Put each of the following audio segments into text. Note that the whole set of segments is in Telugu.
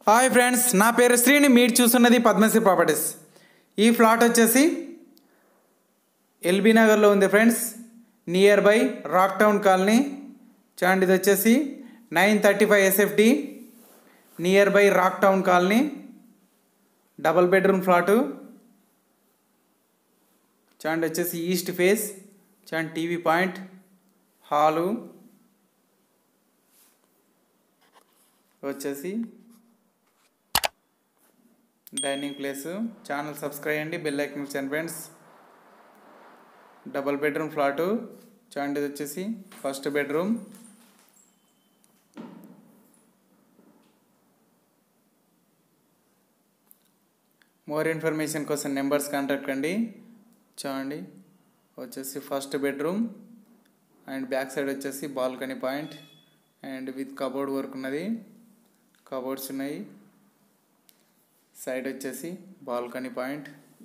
హాయ్ ఫ్రెండ్స్, నా పేరు శ్రీని. మీరు చూస్తున్నది పద్మశ్రీ ప్రాపర్టీస్. ఈ ఫ్లాట్ వచ్చేసి ఎల్బీ నగర్లో ఉంది friends, near by rock town colony. చూడండి, ఇది వచ్చేసి 935 SFD, near by rock town colony. Double bedroom flat. చూడండి, వచ్చేసి ఈస్ట్ ఫేస్. చూడండి, టీవీ పాయింట్, హాలు వచ్చేసి డైనింగ్ ప్లేసు. ఛానల్ సబ్స్క్రైబ్ చేయండి, బెల్ ఐకాన్ ఇచ్చాను ఫ్రెండ్స్. Double bedroom flat. చూడండి, ఇది వచ్చేసి ఫస్ట్ బెడ్రూమ్. మోర్ ఇన్ఫర్మేషన్ కోసం నెంబర్స్ కాంటాక్ట్ కండి. చూడండి, వచ్చేసి first bedroom and back side వచ్చేసి balcony point and with cupboard work ఉన్నది. కబోర్డ్స్ ఉన్నాయి. సైడ్ వచ్చేసి బాల్కనీ పాయింట్.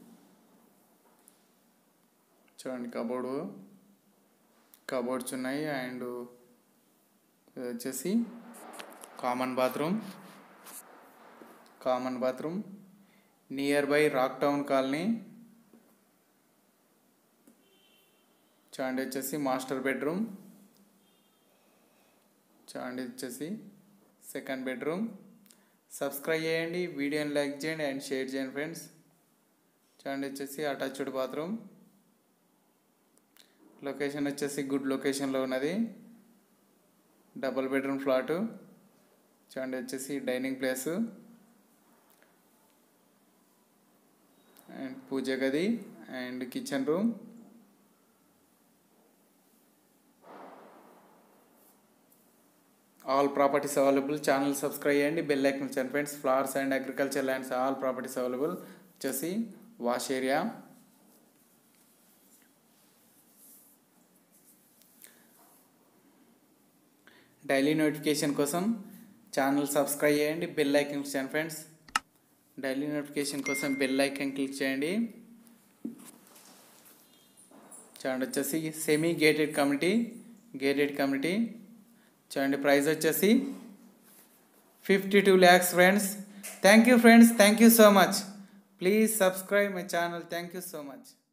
చూడండి, కబోర్డ్స్ ఉన్నాయి అండ్ ఇది వచ్చేసి common bathroom near by rock town colony. చూడండి, వచ్చేసి మాస్టర్ బెడ్రూమ్. చూడండి, వచ్చేసి సెకండ్ బెడ్రూమ్. సబ్స్క్రైబ్ చేయండి, వీడియోని లైక్ చేయండి అండ్ షేర్ చేయండి ఫ్రెండ్స్. చూడండి, వచ్చేసి అటాచ్డ్ బాత్రూమ్. లొకేషన్ వచ్చేసి గుడ్ లొకేషన్లో ఉన్నది. Double bedroom flat. చూడండి, వచ్చేసి డైనింగ్ ప్లేసు అండ్ పూజ గది and kitchen room. All properties available. Channel subscribe చేయండి, బెల్ ఐకాన్ ఇచ్చాను friends. Flowers and agriculture lands, all properties available. వచ్చేసి వాష్ ఏరియా. డైలీ నోటిఫికేషన్ కోసం ఛానల్ సబ్స్క్రైబ్ చేయండి, బెల్ ఐకాన్ ఇచ్చాను ఫ్రెండ్స్. డైలీ నోటిఫికేషన్ కోసం బెల్ ఐకాన్ క్లిక్ చేయండి. చూడండి, వచ్చేసి సెమీ గేటెడ్ కమ్యూనిటీ. చూడండి, ప్రైస్ వచ్చేసి 52 lakhs friends. Thank you friends, thank you so much. Please subscribe my channel. Thank you so much.